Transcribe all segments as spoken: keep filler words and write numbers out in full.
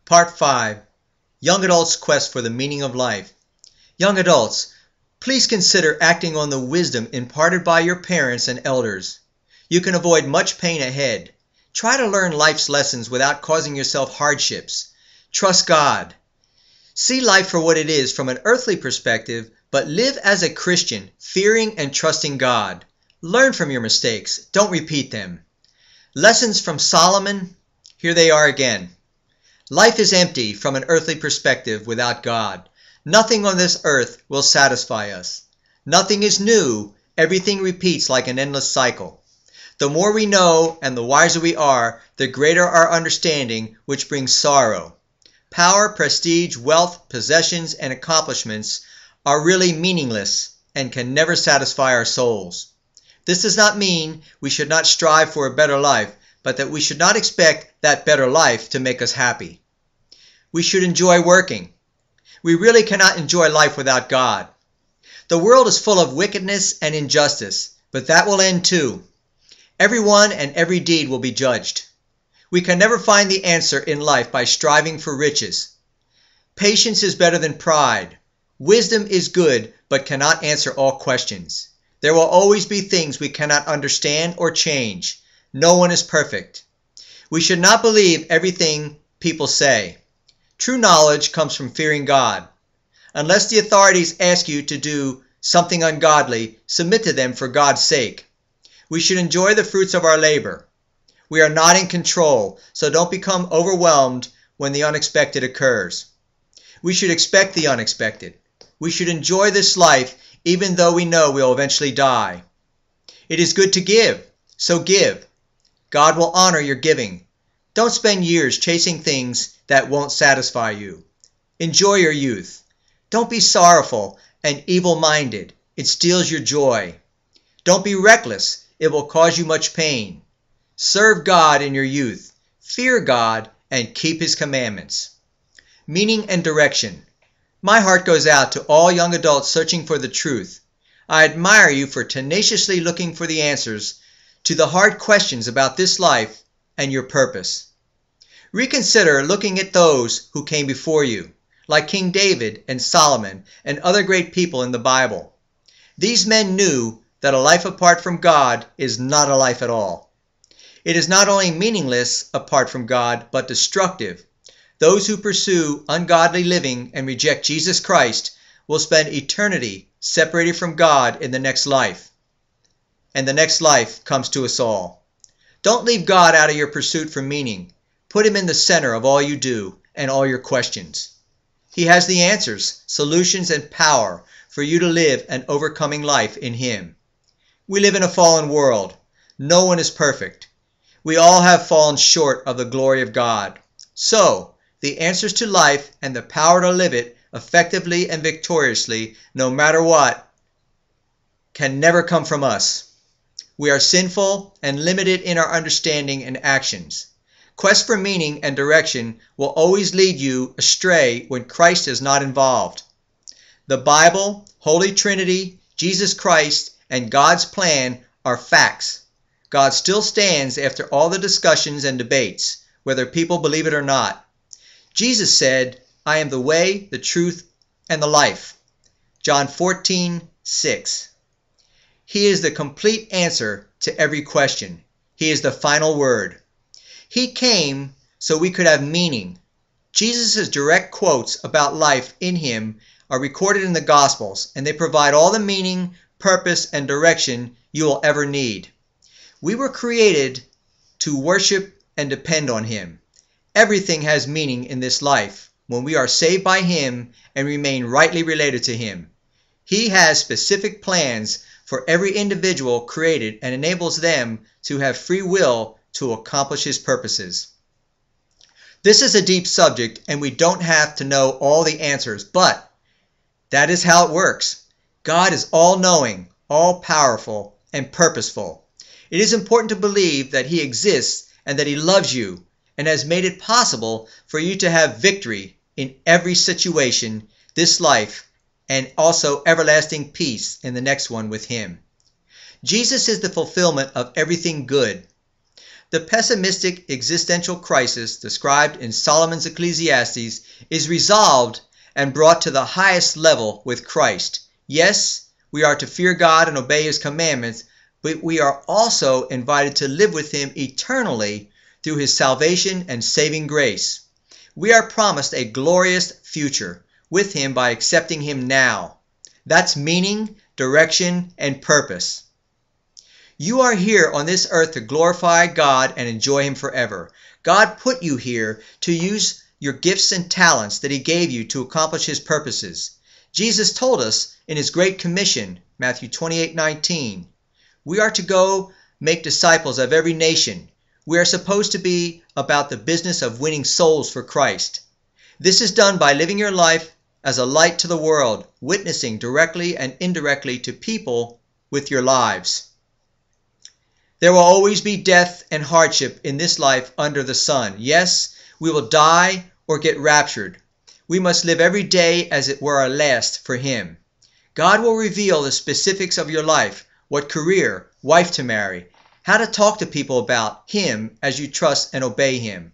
Part five. Young Adults' Quest for the Meaning of Life. Young adults, please consider acting on the wisdom imparted by your parents and elders. You can avoid much pain ahead. Try to learn life's lessons without causing yourself hardships. Trust God. See life for what it is from an earthly perspective, but live as a Christian, fearing and trusting God. Learn from your mistakes. Don't repeat them. Lessons from Solomon. Here they are again. Life is empty from an earthly perspective without God. Nothing on this earth will satisfy us. Nothing is new. Everything repeats like an endless cycle. The more we know and the wiser we are, the greater our understanding, which brings sorrow. Power, prestige, wealth, possessions, and accomplishments are really meaningless and can never satisfy our souls. This does not mean we should not strive for a better life, but that we should not expect that better life to make us happy. We should enjoy working. We really cannot enjoy life without God. The world is full of wickedness and injustice, but that will end too. Everyone and every deed will be judged. We can never find the answer in life by striving for riches. Patience is better than pride. Wisdom is good, but cannot answer all questions. There will always be things we cannot understand or change. No one is perfect. We should not believe everything people say. True knowledge comes from fearing God. Unless the authorities ask you to do something ungodly, submit to them for God's sake. We should enjoy the fruits of our labor. We are not in control, so don't become overwhelmed when the unexpected occurs. We should expect the unexpected. We should enjoy this life even though we know we'll eventually die. It is good to give, so give. God will honor your giving. Don't spend years chasing things that won't satisfy you. Enjoy your youth. Don't be sorrowful and evil-minded. It steals your joy. Don't be reckless. It will cause you much pain. Serve God in your youth. Fear God and keep His commandments. Meaning and direction. My heart goes out to all young adults searching for the truth. I admire you for tenaciously looking for the answers to the hard questions about this life and your purpose. Reconsider looking at those who came before you, like King David and Solomon and other great people in the Bible. These men knew that a life apart from God is not a life at all. It is not only meaningless apart from God, but destructive. Those who pursue ungodly living and reject Jesus Christ will spend eternity separated from God in the next life. And the next life comes to us all. Don't leave God out of your pursuit for meaning. Put Him in the center of all you do and all your questions. He has the answers, solutions, and power for you to live an overcoming life in Him. We live in a fallen world. No one is perfect. We all have fallen short of the glory of God. So, the answers to life and the power to live it effectively and victoriously, no matter what, can never come from us. We are sinful and limited in our understanding and actions. Quest for meaning and direction will always lead you astray when Christ is not involved. The Bible, Holy Trinity, Jesus Christ, and God's plan are facts. God still stands after all the discussions and debates, whether people believe it or not. Jesus said, I am the way, the truth, and the life. John fourteen six. He is the complete answer to every question. He is the final word. He came so we could have meaning. Jesus' direct quotes about life in Him are recorded in the Gospels, and they provide all the meaning, purpose, and direction you will ever need. We were created to worship and depend on Him. Everything has meaning in this life when we are saved by Him and remain rightly related to Him. He has specific plans for every individual created and enables them to have free will to accomplish His purposes. This is a deep subject and we don't have to know all the answers, but that is how it works. God is all-knowing, all-powerful, and purposeful. It is important to believe that He exists and that He loves you and has made it possible for you to have victory in every situation, this life, and also everlasting peace in the next one with Him. Jesus is the fulfillment of everything good. The pessimistic existential crisis described in Solomon's Ecclesiastes is resolved and brought to the highest level with Christ. Yes, we are to fear God and obey His commandments, but we are also invited to live with Him eternally through His salvation and saving grace. We are promised a glorious future with Him by accepting Him now. That's meaning, direction, and purpose. You are here on this earth to glorify God and enjoy Him forever. God put you here to use your gifts and talents that He gave you to accomplish His purposes. Jesus told us in His Great Commission, Matthew twenty-eight nineteen, we are to go make disciples of every nation. We are supposed to be about the business of winning souls for Christ. This is done by living your life as a light to the world, witnessing directly and indirectly to people with your lives. There will always be death and hardship in this life under the sun. Yes, we will die or get raptured. We must live every day as it were our last for Him. God will reveal the specifics of your life, what career, wife to marry, how to talk to people about Him as you trust and obey Him.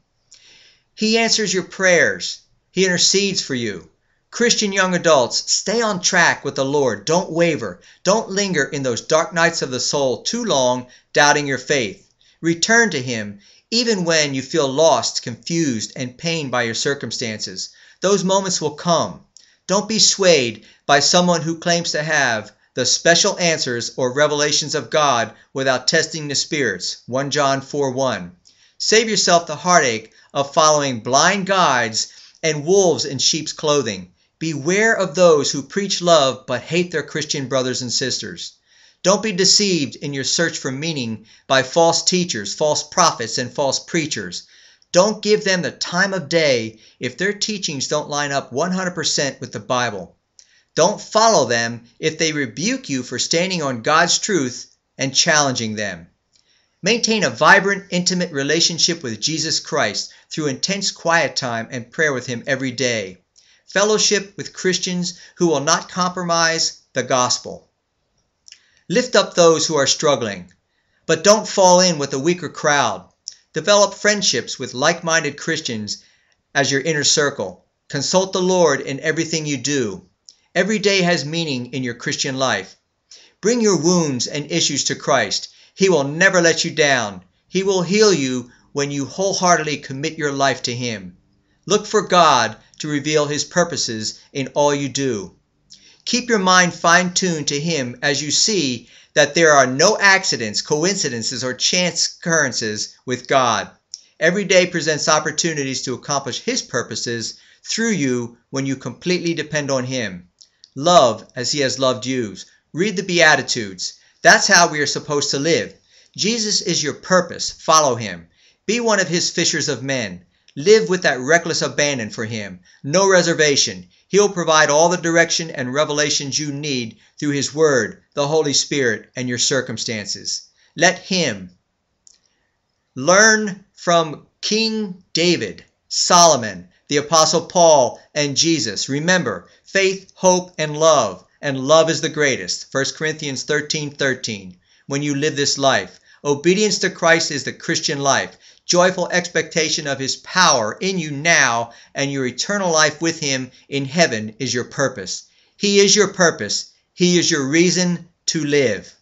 He answers your prayers. He intercedes for you. Christian young adults, stay on track with the Lord. Don't waver. Don't linger in those dark nights of the soul too long, doubting your faith. Return to Him, even when you feel lost, confused, and pained by your circumstances. Those moments will come. Don't be swayed by someone who claims to have the special answers or revelations of God without testing the spirits. First John four one. Save yourself the heartache of following blind guides and wolves in sheep's clothing. Beware of those who preach love but hate their Christian brothers and sisters. Don't be deceived in your search for meaning by false teachers, false prophets, and false preachers. Don't give them the time of day if their teachings don't line up one hundred percent with the Bible. Don't follow them if they rebuke you for standing on God's truth and challenging them. Maintain a vibrant, intimate relationship with Jesus Christ through intense quiet time and prayer with Him every day. Fellowship with Christians who will not compromise the gospel. Lift up those who are struggling, but don't fall in with a weaker crowd. Develop friendships with like-minded Christians as your inner circle. Consult the Lord in everything you do. Every day has meaning in your Christian life. Bring your wounds and issues to Christ. He will never let you down. He will heal you when you wholeheartedly commit your life to Him. Look for God to reveal His purposes in all you do. Keep your mind fine-tuned to Him as you see that there are no accidents, coincidences, or chance occurrences with God. Every day presents opportunities to accomplish His purposes through you when you completely depend on Him. Love as He has loved you. Read the Beatitudes. That's how we are supposed to live. Jesus is your purpose. Follow Him. Be one of His fishers of men. Live with that reckless abandon for Him. No reservation. He'll provide all the direction and revelations you need through His Word, the Holy Spirit, and your circumstances. Let Him. Learn from King David, Solomon, the Apostle Paul, and Jesus. Remember, faith, hope, and love. And love is the greatest. First Corinthians thirteen thirteen. When you live this life. Obedience to Christ is the Christian life. Joyful expectation of His power in you now, and your eternal life with Him in heaven is your purpose. He is your purpose. He is your reason to live.